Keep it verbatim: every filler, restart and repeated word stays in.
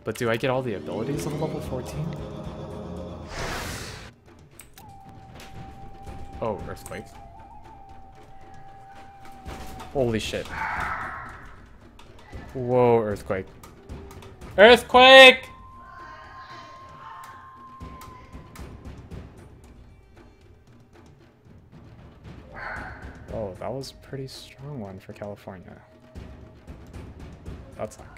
But do I get all the abilities on level fourteen? Oh, earthquake. Holy shit. Whoa, earthquake. Earthquake! Oh, that was a pretty strong one for California. That's not good.